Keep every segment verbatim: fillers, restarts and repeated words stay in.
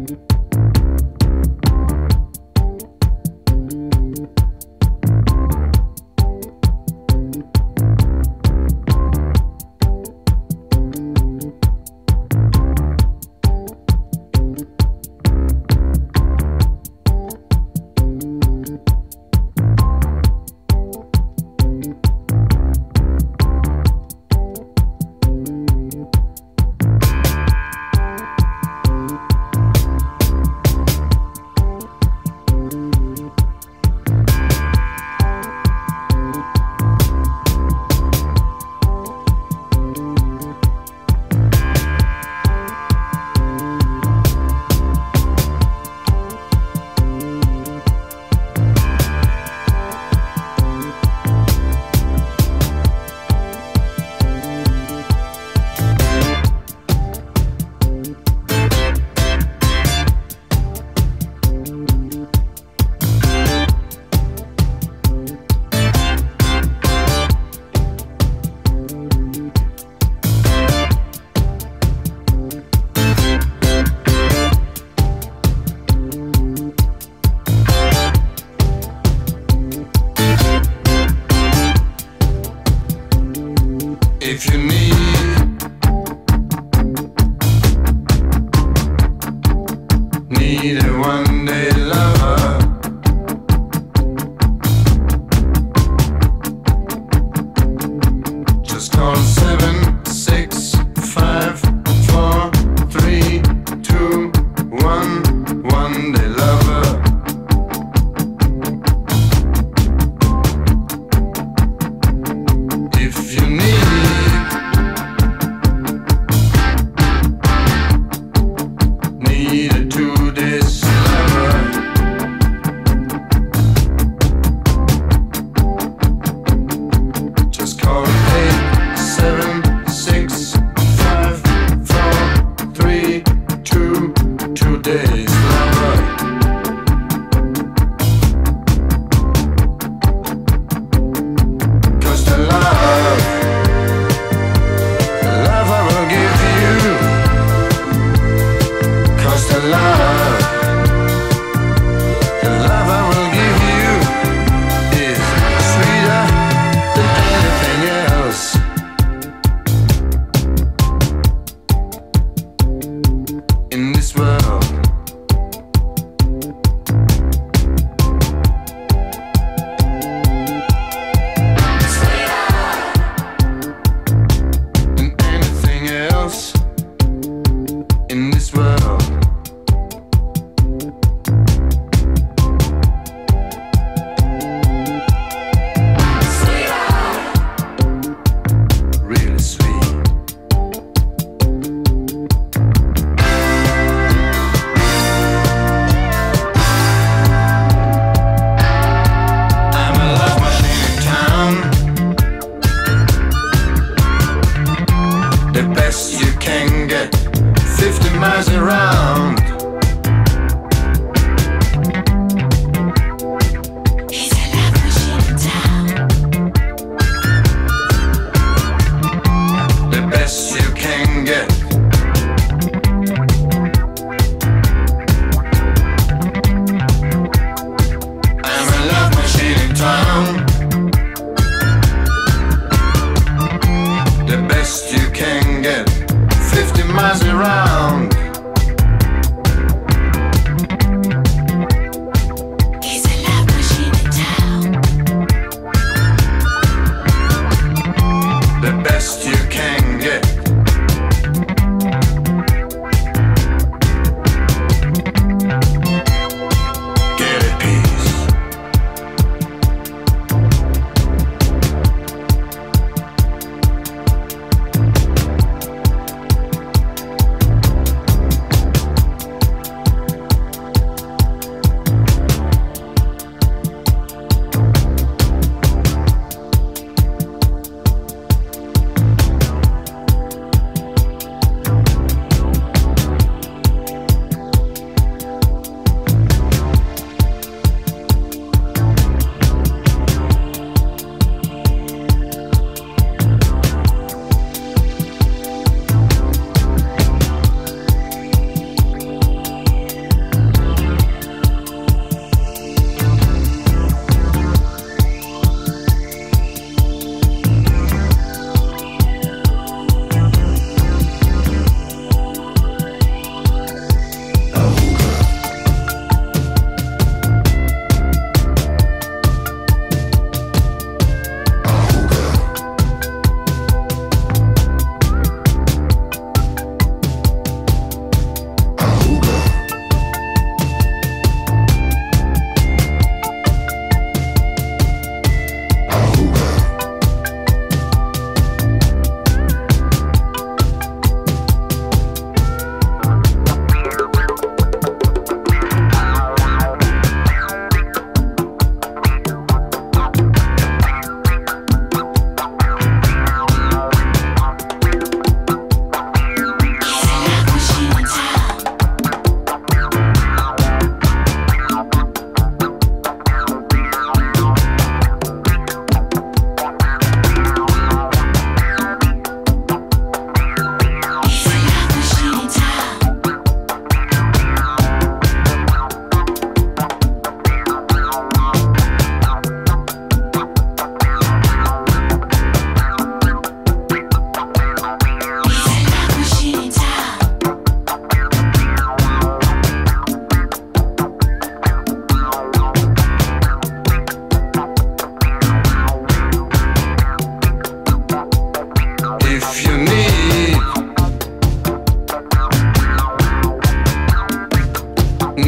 If you need need a one-day lover, just call seven six five four three two one. One-day lover. If you need Need a two-day lover, just call eight seven six five four three two. Two days lover. Cause the love, the love I will give you. Cause the love, the love I will give you is sweeter than anything else. In this world, sweeter than anything else. In this world. Really sweet. I'm a love machine in town. The best you can get, fifty miles around. He's a love machine in town. The best you can get. I'm a love machine in town. The best you can get, fifty miles around.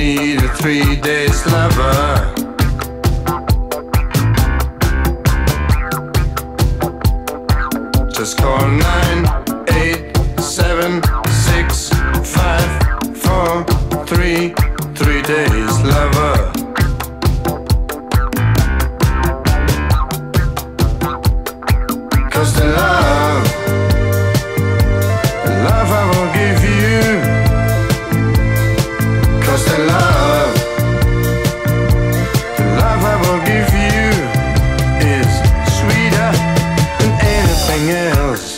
need a three days lover. Just call nine eight seven six five four three three days lover. Cause the love, the love I will give you. Cause the love, the love I will give you is sweeter than anything else.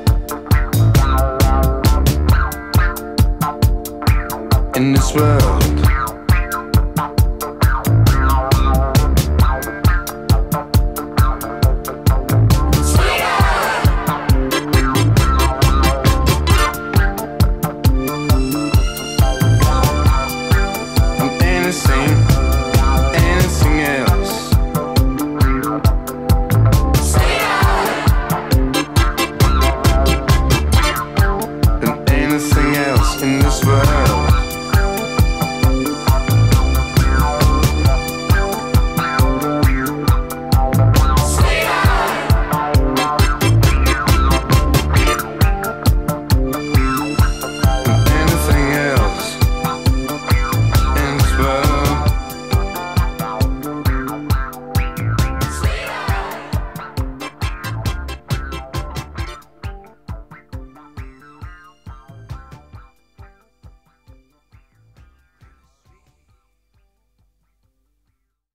In this world. In this world.